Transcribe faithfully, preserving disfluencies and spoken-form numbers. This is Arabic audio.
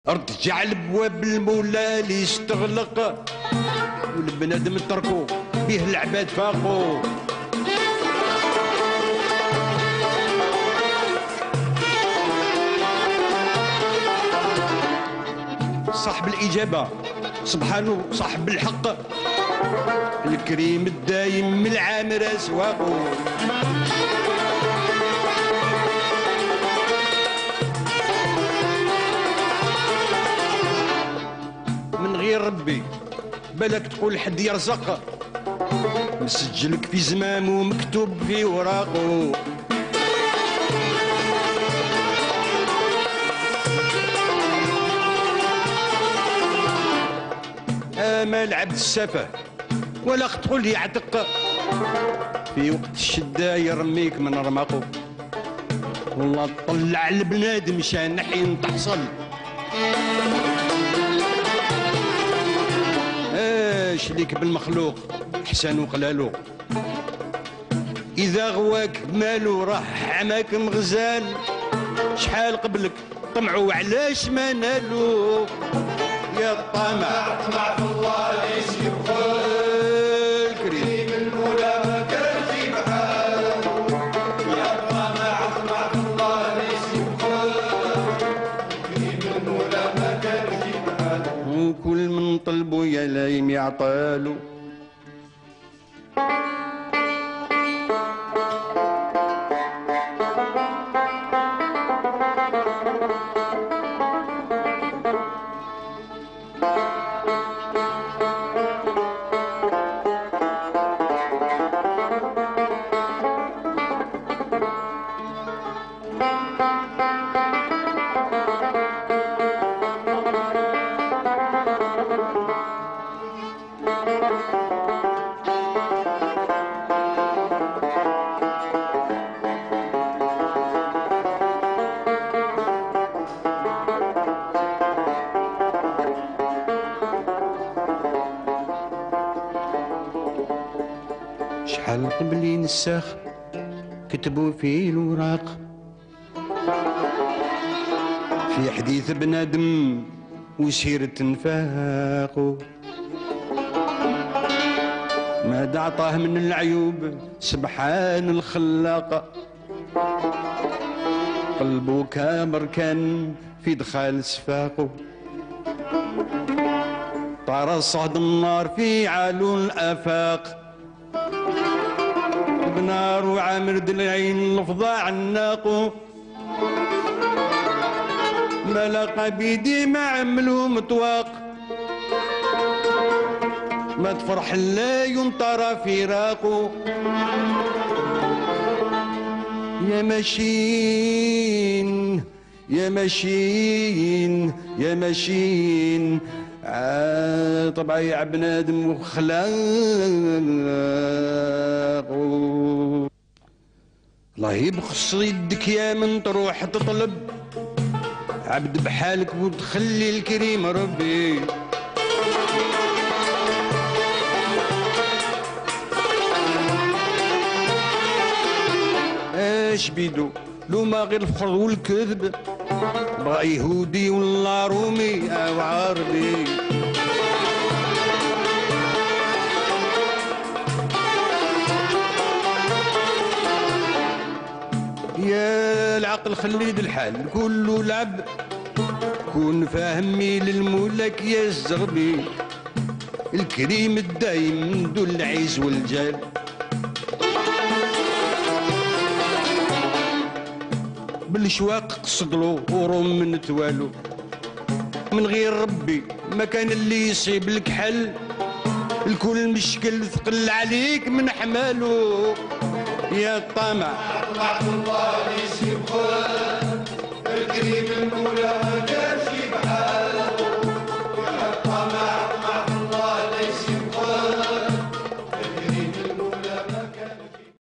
ارتجع البواب المولى اللي استغلق والبنادم تركو بيه العباد فاقو. صاحب الإجابة سبحانه صاحب الحق الكريم الدايم من العامر أسواقه. من غير ربي بالك تقول حد يرزق مسجلك في زمام ومكتوب في وراقه. آمال عبد السفه ولا تقول يعتق في وقت الشدة يرميك من رمقه. والله طلع البنادم شان حين تحصل اش ليك بالمخلوق احسن وقلالو. اذا غواك مالو راح عماك مغزال شحال قبلك طمعوا علاش ما نالو. يا الطمع طمع في الله ليس يبخل كريم المولى ما كان في بحاله. يا الطمع طمع في الله ليس يبخل كريم المولى ما كان في بحاله. وكل من طلبه يا لايم يعطالو. شحال قبلي نساخ كتبوا في الوراق في حديث بنادم وسيرة نفاقو. ماذا عطاه من العيوب سبحان الخلاق. قلبه كامر كان في دخال سفاقه. طار صعد النار في علو الآفاق. بنار وعامر دلعين لفظة عناقو. ملقى بيدي ما عملو مطواق. ما تفرح لا ينطر فراقو. يا ماشين يا ماشين يا ماشين آه طبعا يا بنادم وخلاقو. الله يبخص يدك يا من تروح تطلب عبد بحالك وتخلي الكريم ربي. اش بيدو لو ما غير الفخر والكذب بغا يهودي ولا رومي او عربي. يا العقل خلي ذي الحال كله لعب. كون فاهمي للمولك يا الزغبي الكريم الدايم ذو العز والجال. بالشواق قصدلو وروم من توالو. من غير ربي ما كان اللي يصيب لك حل. الكل مشكل ثقل عليك من حمالو. يا الطمع طمع في الله ليس يبخل الكريم المولى